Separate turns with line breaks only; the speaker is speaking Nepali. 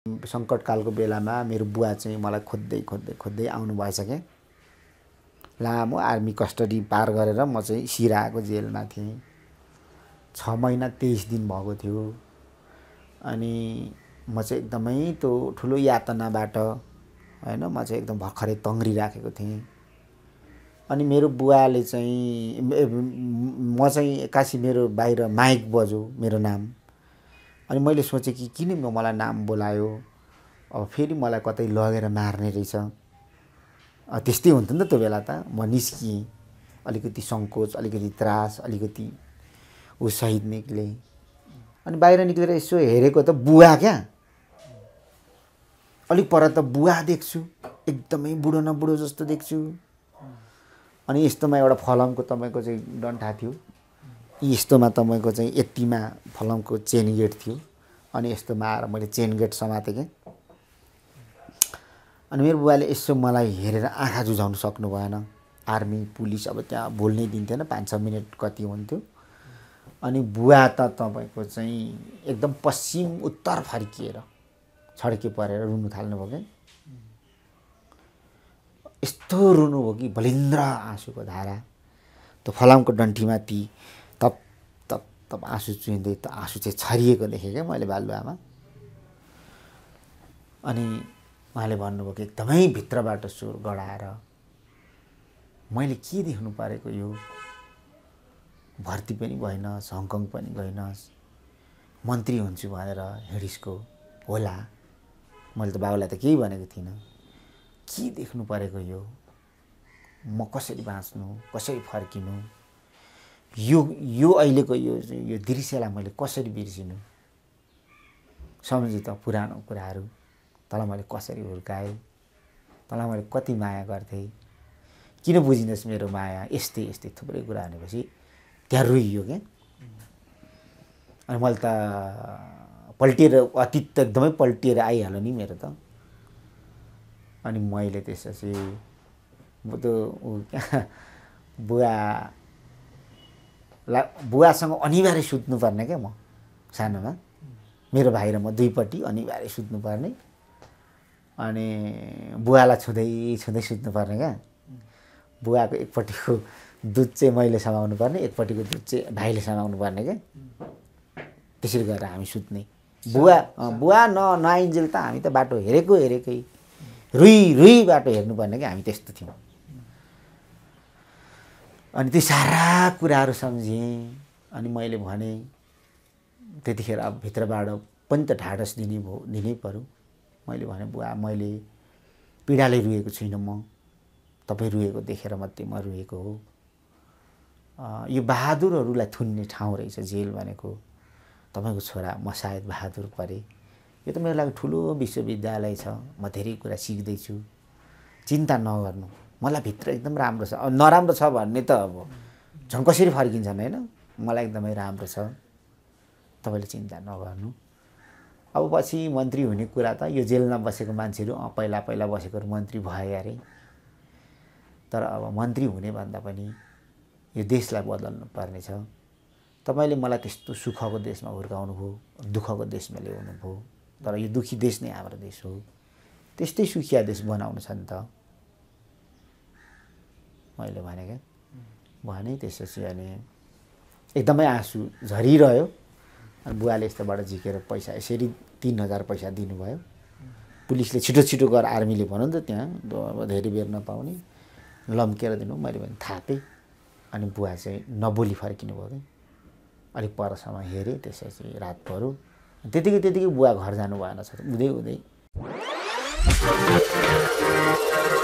सङ्कटकालको बेलामा मेरो बुवा चाहिँ मलाई खोज्दै आउनु भएछ के। लामो आर्मी कस्टडी पार गरेर म चाहिँ सिराहाको जेलमा थिएँ। 6 महिना 23 दिन भएको थियो। अनि म चाहिँ एकदमै त्यो ठुलो यातनाबाट हैन म चाहिँ एकदम भर्खरै तङ्ग्रिराखेको थिएँ। अनि मेरो बुवाले चाहिँ म चाहिँ एक्कासी मेरो बाहिर माइक बज्यो मेरो नाम। अनि मैले सोचेँ कि किन मलाई नाम बोलायो, अब फेरि मलाई कतै लगेर मार्ने रहेछ। त्यस्तै हुन्थ्यो नि त त्यो बेला त। म निस्किएँ, अलिकति सङ्कोच, अलिकति त्रास, अलिकति सहित निक्लेँ। अनि बाहिर निक्लेर यसो हेरेको त बुवा क्या। अलिक पर त बुवा देख्छु, एकदमै बुढो न बुढो जस्तो देख्छु। अनि यस्तोमा एउटा फलामको तपाईँको चाहिँ डन्ठा थियो, यस्तोमा तपाईँको चाहिँ यतिमा फलामको चेन गेट थियो। अनि यस्तोमा आएर मैले चेन गेट समातेँ के। अनि मेरो बुवाले यसो मलाई हेरेर आँखा जुझाउनु सक्नु भएन। आर्मी पुलिस अब त्यहाँ बोल्नै दिन्थेन, 5-6 मिनट कति हुन्थ्यो। अनि बुवा त तपाईँको चाहिँ एकदम पश्चिम उत्तर फर्किएर छड्के परेर रुनु थाल्नुभयो के। यस्तो रुनुभयो कि बलिन्द्र आँसुको धारा। त्यो फलामको डन्ठीमा ती तप तप तप आँसु चुहिँदै त आँसु चाहिँ छरिएको देखेँ क्या मैले बालुवामा। अनि उहाँले भन्नुभयो कि एकदमै भित्रबाट स्वर गडाएर, मैले के देख्नु परेको यो, भर्ती पनि भएनस्, हङकङ पनि गएनस्, मन्त्री हुन्छु भनेर हिँडिसको होला। मैले त बाबुलाई त केही भनेको थिइनँ। के देख्नु परेको यो, म कसरी बाँच्नु, कसरी फर्किनु, यो अहिलेको यो दृश्यलाई मैले कसरी बिर्सिनु। सम्झि त पुरानो कुराहरू, तँलाई मैले कसरी हुर्काएँ, तँलाई मैले कति माया गर्थेँ, किन बुझिनस् मेरो माया, यस्तै यस्तै थुप्रै कुरा भनेपछि त्यहाँ रोइयो क्या। अनि मैले त पल्टिएर अतीत त एकदमै पल्टिएर आइहाल्यो नि मेरो त। अनि मैले त्यसपछि बुवासँग अनिवार्य सुत्नुपर्ने क्या। म सानोमा मेरो भाइ र म दुईपट्टि अनिवार्य सुत्नुपर्ने। अनि बुवालाई छुँदै छुँदै सुत्नुपर्ने क्या। बुवाको एकपट्टिको दुध चाहिँ मैले समाउनु पर्ने, एकपट्टिको दुध चाहिँ भाइले समाउनु पर्ने क्या। त्यसरी गरेर हामी सुत्ने। बुवा नआइन्जेल त हामी त बाटो हेरेकै रुई बाटो हेर्नुपर्ने क्या। हामी त्यस्तो थियौँ। अनि ती सारा कुराहरू सम्झेँ। अनि मैले भने त्यतिखेर अब भित्रबाट पनि त ढाडस दिनै पर्यो। मैले भने बुवा, मैले पीडाले रुएको छुइनँ, म तपाईँ रुएको देखेर मात्रै म रुएको हो। यो बहादुरहरूलाई थुन्ने ठाउँ रहेछ जेल भनेको। तपाईँको छोरा म सायद बहादुर परे। यो त मेरो लागि ठुलो विश्वविद्यालय छ, म धेरै कुरा सिक्दैछु, चिन्ता नगर्नु। मलाई भित्र एकदम राम्रो छ। अब नराम्रो छ भन्ने त अब झन् कसरी फर्किन्छन् होइन। मलाई एकदमै राम्रो छ, तपाईँले चिन्ता नगर्नु। अब पछि मन्त्री हुने कुरा त यो जेलमा बसेको मान्छेहरू पहिला बसेकोहरू मन्त्री भए अरे। तर अब मन्त्री हुने भन्दा पनि यो देशलाई बदल्नु पर्नेछ। तपाईँले मलाई त्यस्तो सुखको देशमा हुर्काउनु भयो, दुःखको देशमा ल्याउनु भयो। तर यो दुःखी देश नै हाम्रो देश हो, त्यस्तै सुखिया देश बनाउनु छ नि त, मैले भने क्या। भने त्यसपछि अनि एकदमै आँसु झरिरह्यो। अनि बुवाले यस्तोबाट झिकेर पैसा यसरी 3000 पैसा दिनुभयो। पुलिसले छिटो गर, आर्मीले भनौँ त त्यहाँ अब धेरै बेर नपाउने, लम्केर दिनु। मैले भने थापेँ। अनि बुवा चाहिँ नबोली फर्किनु भयो क्या। अलिक परसम्म हेरेँ, त्यसपछि रात पर्यो। त्यतिकै बुवा घर जानु भएन छ उदै